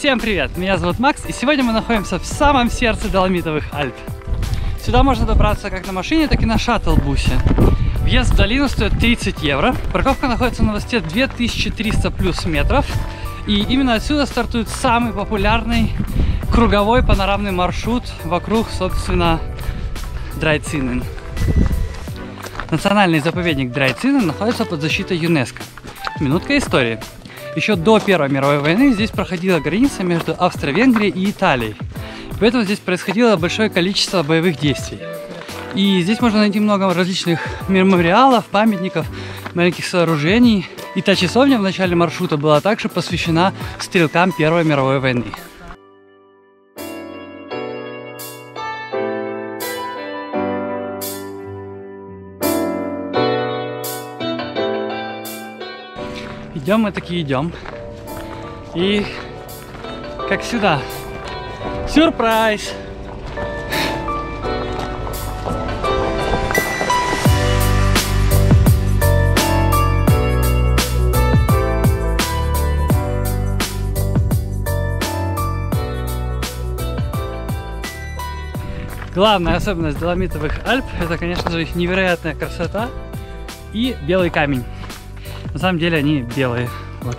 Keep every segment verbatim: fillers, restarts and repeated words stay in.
Всем привет! Меня зовут Макс, и сегодня мы находимся в самом сердце Доломитовых Альп. Сюда можно добраться как на машине, так и на шаттл-бусе. Въезд в долину стоит тридцать евро. Парковка находится на высоте две тысячи триста плюс метров. И именно отсюда стартует самый популярный круговой панорамный маршрут вокруг, собственно, Драйцинен. Национальный заповедник Драйцинен находится под защитой ЮНЕСКО. Минутка истории. Еще до Первой мировой войны здесь проходила граница между Австро-Венгрией и Италией. Поэтому здесь происходило большое количество боевых действий. И здесь можно найти много различных мемориалов, памятников, маленьких сооружений. И та часовня в начале маршрута была также посвящена стрелкам Первой мировой войны. Идем мы таки идем. И как сюда. Сюрприз! Главная особенность Доломитовых Альп — это, конечно же, их невероятная красота и белый камень. На самом деле они белые. Вот.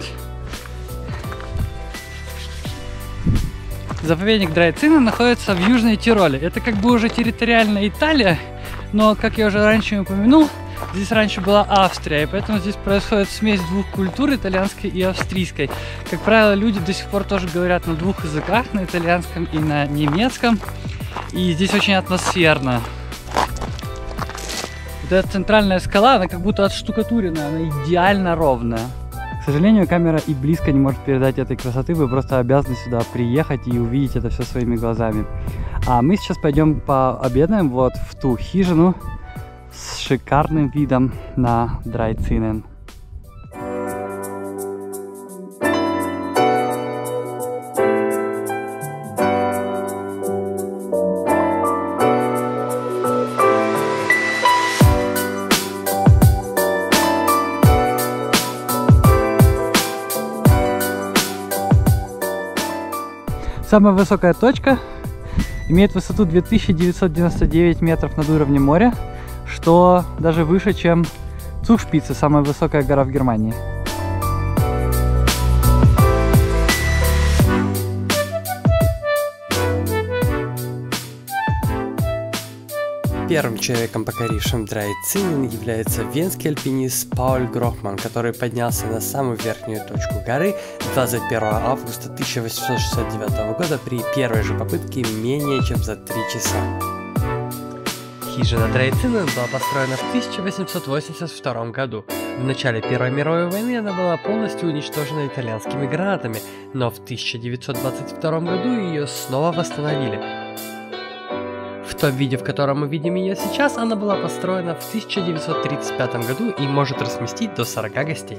Заповедник Драйцинен находится в Южной Тироле. Это как бы уже территориальная Италия, но, как я уже раньше упомянул, здесь раньше была Австрия, и поэтому здесь происходит смесь двух культур, итальянской и австрийской. Как правило, люди до сих пор тоже говорят на двух языках, на итальянском и на немецком, и здесь очень атмосферно. Вот эта центральная скала, она как будто отштукатурена, она идеально ровная. К сожалению, камера и близко не может передать этой красоты, вы просто обязаны сюда приехать и увидеть это все своими глазами. А мы сейчас пойдем пообедаем вот в ту хижину с шикарным видом на Драйцинен. Самая высокая точка имеет высоту две тысячи девятьсот девяносто девять метров над уровнем моря, что даже выше, чем Цугшпице, самая высокая гора в Германии. Первым человеком, покорившим Драйцинен, является венский альпинист Пауль Грохман, который поднялся на самую верхнюю точку горы двадцать первого августа тысяча восемьсот шестьдесят девятого года при первой же попытке менее чем за три часа. Хижина Драйцинен была построена в тысяча восемьсот восемьдесят втором году. В начале Первой мировой войны она была полностью уничтожена итальянскими гранатами, но в тысяча девятьсот двадцать втором году ее снова восстановили. В том виде, в котором мы видим ее сейчас, она была построена в тысяча девятьсот тридцать пятом году и может разместить до сорока гостей.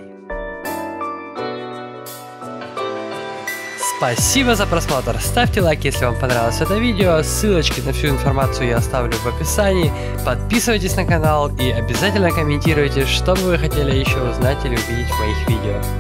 Спасибо за просмотр, ставьте лайк, если вам понравилось это видео, ссылочки на всю информацию я оставлю в описании, подписывайтесь на канал и обязательно комментируйте, что бы вы хотели еще узнать или увидеть в моих видео.